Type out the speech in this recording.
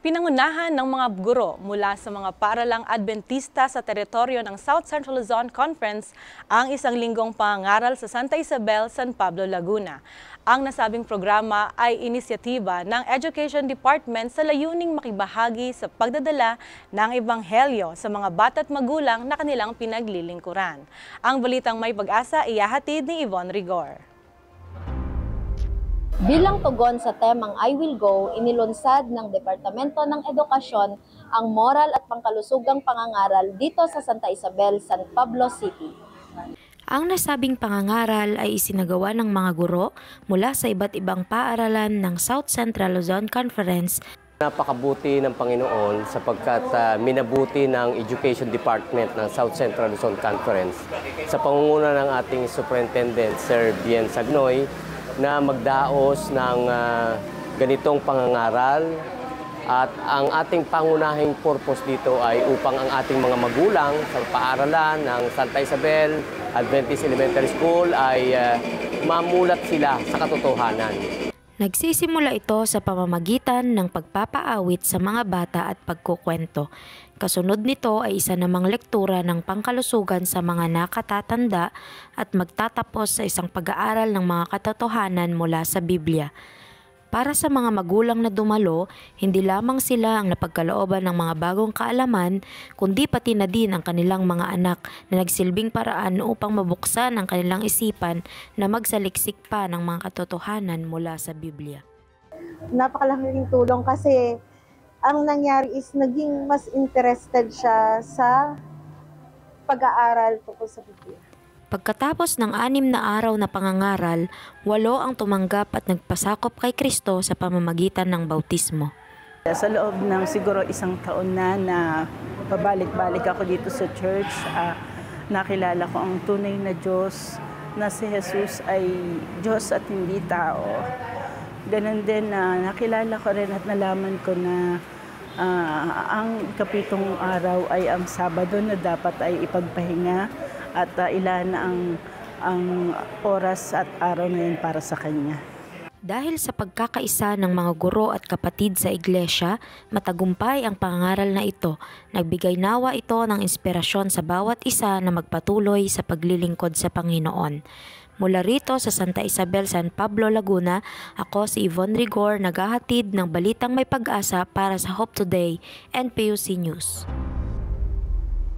Pinangunahan ng mga guro mula sa mga paaralang Adventista sa teritoryo ng South Central Luzon Conference ang isang linggong pangangaral sa Santa Isabel, San Pablo, Laguna. Ang nasabing programa ay inisyatiba ng Education Department sa layuning makibahagi sa pagdadala ng ebanghelyo sa mga bata't magulang na kanilang pinaglilingkuran. Ang balitang may pag-asa iyahatid ni Yvonne Rigor. Bilang tugon sa temang I Will Go, inilunsad ng Departamento ng Edukasyon ang moral at pangkalusugang pangangaral dito sa Santa Isabel, San Pablo City. Ang nasabing pangangaral ay isinagawa ng mga guro mula sa iba't ibang paaralan ng South Central Luzon Conference. Napakabuti ng Panginoon sapagkat minabuti ng Education Department ng South Central Luzon Conference sa pangunguna ng ating Superintendent Sir Bien Sagnoy na magdaos ng ganitong pangangaral, at ang ating pangunahing purpose dito ay upang ang ating mga magulang sa paaralan ng Santa Isabel Adventist Elementary School ay mamulat sila sa katotohanan. Nagsisimula ito sa pamamagitan ng pagpapaawit sa mga bata at pagkukwento. Kasunod nito ay isa namang lektura ng pangkalusugan sa mga nakatatanda at magtatapos sa isang pag-aaral ng mga katotohanan mula sa Biblia. Para sa mga magulang na dumalo, hindi lamang sila ang napagkalooban ng mga bagong kaalaman, kundi pati na din ang kanilang mga anak na nagsilbing paraan upang mabuksan ang kanilang isipan na magsaliksik pa ng mga katotohanan mula sa Biblia. Napakalaking tulong kasi ang nangyari is naging mas interested siya sa pag-aaral tungkol sa Biblia. Pagkatapos ng 6 na araw na pangangaral, 8 ang tumanggap at nagpasakop kay Kristo sa pamamagitan ng bautismo. Sa loob ng siguro 1 taon na pabalik-balik ako dito sa church, nakilala ko ang tunay na Diyos, na si Jesus ay Diyos at hindi tao. Ganun din na nakilala ko rin at nalaman ko na ang ikapitong araw ay ang Sabado na dapat ay ipagpahinga at ilan ang oras at araw na yun para sa Kanya. Dahil sa pagkakaisa ng mga guro at kapatid sa iglesia, matagumpay ang pangangaral na ito. Nagbigay nawa ito ng inspirasyon sa bawat isa na magpatuloy sa paglilingkod sa Panginoon. Mula rito sa Santa Isabel, San Pablo, Laguna, ako si Yvonne Rigor, naghahatid ng balitang may pag-asa para sa Hope Today and PUC News.